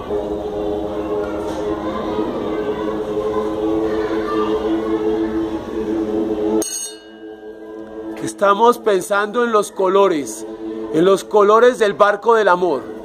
Estamos pensando en los colores del barco del amor.